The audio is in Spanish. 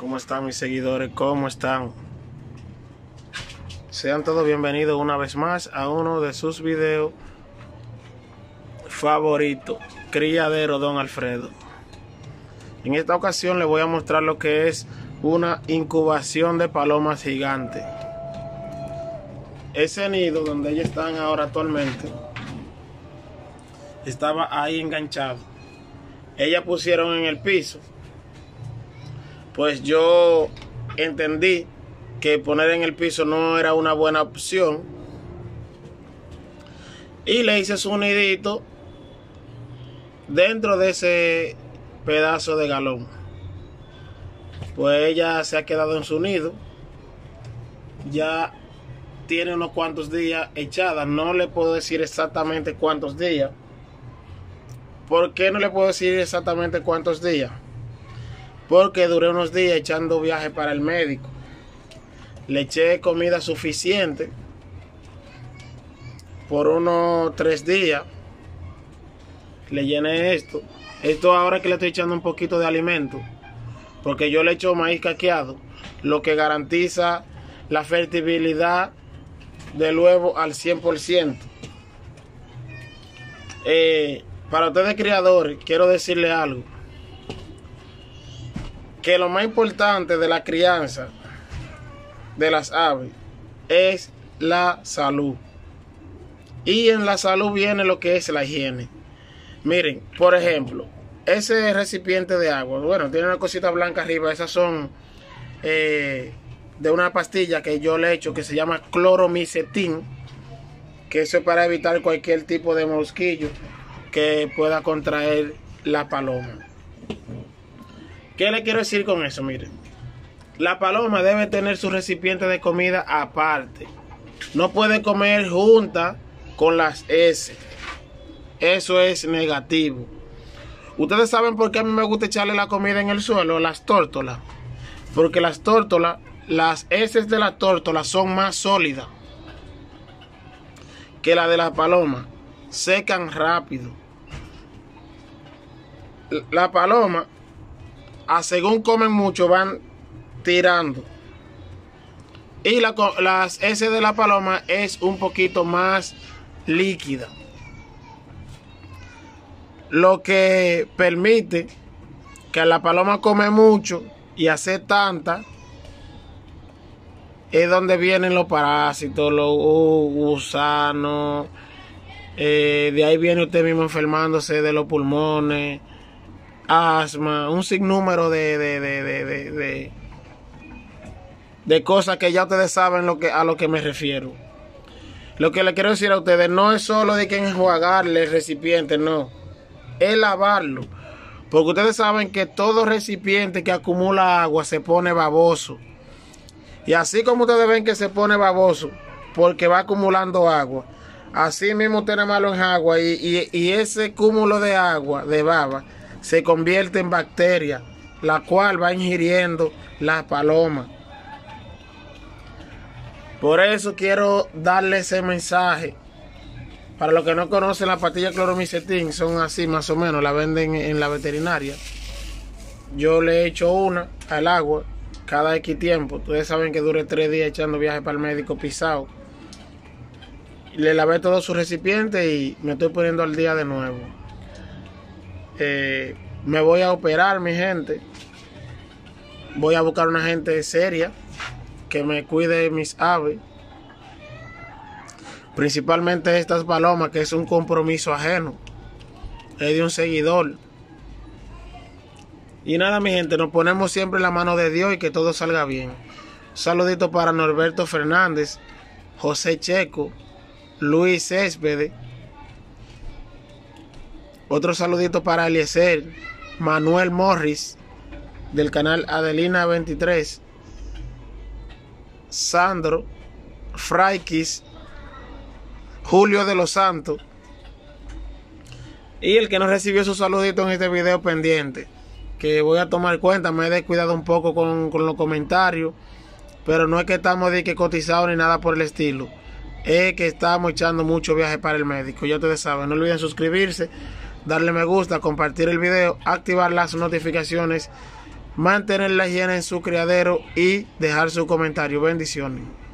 ¿Cómo están mis seguidores? ¿Cómo están? Sean todos bienvenidos una vez más a uno de sus videos favoritos, Criadero Don Alfredo. En esta ocasión les voy a mostrar lo que es una incubación de palomas gigantes. Ese nido donde ellos están ahora actualmente estaba ahí enganchado. Ellas pusieron en el piso. Pues yo entendí que poner en el piso no era una buena opción y le hice su nidito dentro de ese pedazo de galón. Pues ella se ha quedado en su nido, ya tiene unos cuantos días echada. No le puedo decir exactamente cuántos días. ¿Por qué no le puedo decir exactamente cuántos días? Porque duré unos días echando viaje para el médico. Le eché comida suficiente por unos 3 días. Le llené esto. Esto ahora que le estoy echando un poquito de alimento, porque yo le echo maíz caqueado, lo que garantiza la fertilidad del huevo al 100%. Para ustedes criadores, quiero decirle algo. Que lo más importante de la crianza de las aves es la salud. Y en la salud viene lo que es la higiene. Miren, por ejemplo, ese recipiente de agua, bueno, tiene una cosita blanca arriba. Esas son de una pastilla que yo le echo que se llama cloromicetin, que eso es para evitar cualquier tipo de mosquillo que pueda contraer la paloma. ¿Qué le quiero decir con eso? Miren, la paloma debe tener su recipiente de comida aparte. No puede comer junta con las heces. Eso es negativo. Ustedes saben por qué a mí me gusta echarle la comida en el suelo, las tórtolas. Porque las tórtolas, las heces de la tórtola son más sólidas que la de la paloma. Secan rápido. La paloma, según comen mucho, van tirando. Y las heces de la paloma es un poquito más líquida, lo que permite que la paloma come mucho y hace tanta. Es donde vienen los parásitos, los gusanos. De ahí viene usted mismo enfermándose de los pulmones, asma, un sinnúmero de cosas que ya ustedes saben a lo que me refiero. Lo que le quiero decir a ustedes no es solo de que enjuagarle el recipiente, no, es lavarlo. Porque ustedes saben que todo recipiente que acumula agua se pone baboso. Y así como ustedes ven que se pone baboso porque va acumulando agua, así mismo usted nada más lo enjagua y ese cúmulo de agua, de baba, se convierte en bacteria, la cual va ingiriendo la paloma. Por eso quiero darle ese mensaje. Para los que no conocen, la pastilla cloromicetin son así más o menos, la venden en la veterinaria. Yo le echo una al agua cada X tiempo. Ustedes saben que duré 3 días echando viaje para el médico pisado. Le lavé todo su recipiente y me estoy poniendo al día de nuevo. Me voy a operar, mi gente. Voy a buscar una gente seria que me cuide de mis aves, principalmente estas palomas, que es un compromiso ajeno, es de un seguidor. Y nada, mi gente, nos ponemos siempre en la mano de Dios y que todo salga bien. Un saludito para Norberto Fernández, José Checo, Luis Céspedes. Otro saludito para Eliezer, Manuel Morris del canal Adelina 23, Sandro, Fraikis, Julio de los Santos. Y el que no recibió su saludito en este video, pendiente, que voy a tomar cuenta. Me he descuidado un poco con los comentarios, pero no es que estamos de que cotizados ni nada por el estilo. Es que estamos echando mucho viaje para el médico. Ya ustedes saben, no olviden suscribirse, darle me gusta, compartir el video, activar las notificaciones mantener la higiene en su criadero y dejar su comentario. Bendiciones.